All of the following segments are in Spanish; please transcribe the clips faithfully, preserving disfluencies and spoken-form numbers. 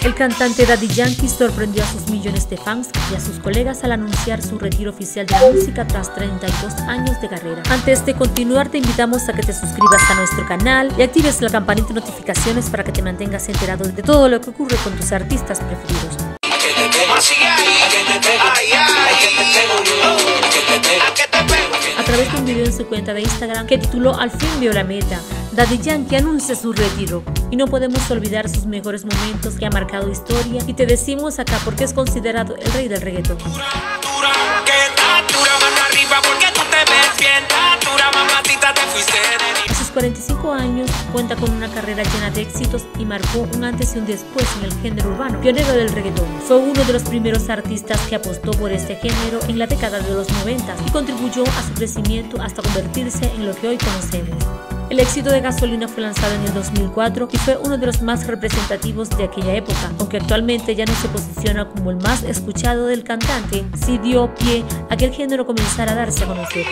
El cantante Daddy Yankee sorprendió a sus millones de fans y a sus colegas al anunciar su retiro oficial de la música tras treinta y dos años de carrera. Antes de continuar, te invitamos a que te suscribas a nuestro canal y actives la campanita de notificaciones para que te mantengas enterado de todo lo que ocurre con tus artistas preferidos. A través de un video en su cuenta de Instagram que tituló "Al fin vio la meta", Daddy Yankee anuncia su retiro y no podemos olvidar sus mejores momentos que ha marcado historia, y te decimos acá porque es considerado el rey del reggaetón. A sus cuarenta y cinco años cuenta con una carrera llena de éxitos y marcó un antes y un después en el género urbano, pionero del reggaetón. Fue uno de los primeros artistas que apostó por este género en la década de los noventa y contribuyó a su crecimiento hasta convertirse en lo que hoy conocemos. El éxito de Gasolina fue lanzado en el dos mil cuatro y fue uno de los más representativos de aquella época, aunque actualmente ya no se posiciona como el más escuchado del cantante. Sí dio pie a que el género comenzara a darse a conocer.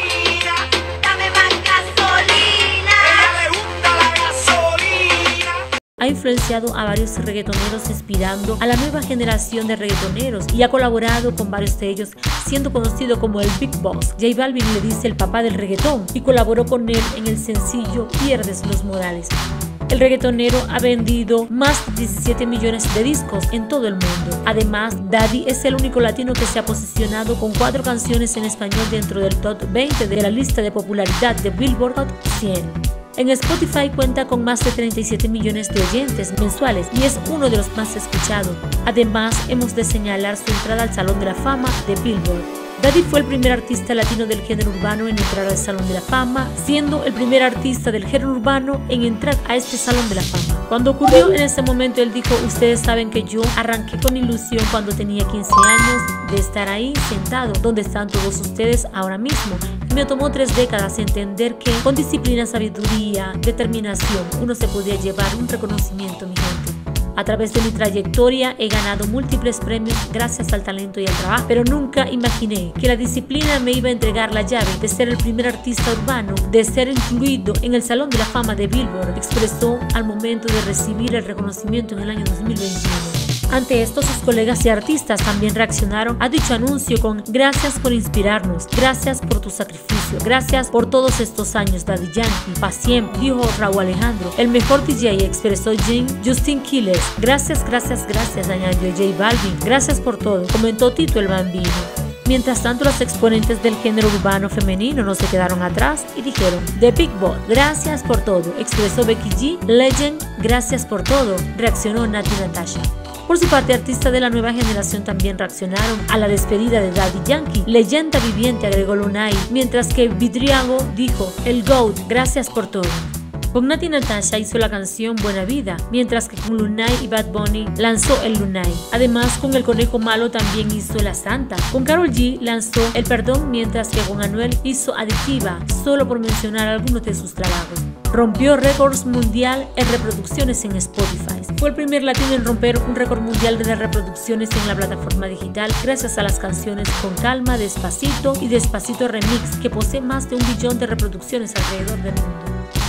Ha influenciado a varios reggaetoneros, inspirando a la nueva generación de reggaetoneros, y ha colaborado con varios de ellos, siendo conocido como el Big Boss. J Balvin le dice el papá del reggaetón y colaboró con él en el sencillo Pierdes los Modales. El reggaetonero ha vendido más de diecisiete millones de discos en todo el mundo. Además, Daddy es el único latino que se ha posicionado con cuatro canciones en español dentro del top veinte de la lista de popularidad de Billboard Hot cien. En Spotify cuenta con más de treinta y siete millones de oyentes mensuales y es uno de los más escuchados. Además, hemos de señalar su entrada al Salón de la Fama de Billboard. Daddy fue el primer artista latino del género urbano en entrar al Salón de la Fama, siendo el primer artista del género urbano en entrar a este Salón de la Fama. Cuando ocurrió en ese momento, él dijo: "Ustedes saben que yo arranqué con ilusión cuando tenía quince años de estar ahí sentado donde están todos ustedes ahora mismo. Me tomó tres décadas entender que con disciplina, sabiduría, determinación, uno se podía llevar un reconocimiento, mi gente. A través de mi trayectoria he ganado múltiples premios gracias al talento y al trabajo, pero nunca imaginé que la disciplina me iba a entregar la llave de ser el primer artista urbano, de ser incluido en el Salón de la Fama de Billboard", expresó al momento de recibir el reconocimiento en el año dos mil veintiuno. Ante esto, sus colegas y artistas también reaccionaron a dicho anuncio con: "Gracias por inspirarnos, gracias por tu sacrificio, gracias por todos estos años, Daddy Yankee, pa' siempre", dijo Rauw Alejandro. El mejor D J, expresó Jim Justin Quiles. "Gracias, gracias, gracias", añadió J Balvin. "Gracias por todo", comentó Tito el Bambino. Mientras tanto, los exponentes del género urbano femenino no se quedaron atrás y dijeron: "The Big Boss, gracias por todo", expresó Becky G. "Legend, gracias por todo", reaccionó Natti Natasha. Por su parte, artistas de la nueva generación también reaccionaron a la despedida de Daddy Yankee. "Leyenda viviente", agregó Lunay, mientras que Vidriago dijo: "El GOAT, gracias por todo". Con Natti Natasha hizo la canción Buena Vida, mientras que con Lunay y Bad Bunny lanzó el Lunay. Además, con El Conejo Malo también hizo La Santa. Con Karol G lanzó El Perdón, mientras que con Anuel hizo Adictiva, solo por mencionar algunos de sus trabajos. Rompió récords mundial en reproducciones en Spotify. Fue el primer latino en romper un récord mundial de reproducciones en la plataforma digital gracias a las canciones Con Calma, Despacito y Despacito Remix, que posee más de un billón de reproducciones alrededor del mundo.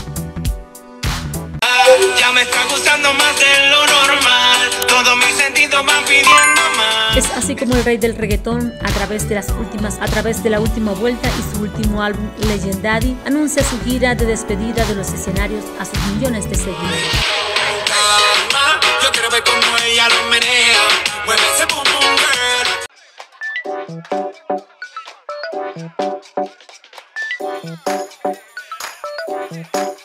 Ya me está gustando más de lo normal, todos mis sentidos van pidiendo más. Es así como el rey del reggaetón, a través de las últimas, a través de la última vuelta y su último álbum Legendary, anuncia su gira de despedida de los escenarios a sus millones de seguidores. Yo quiero ver cómo ella lo menea, mueve ese boom boom girl.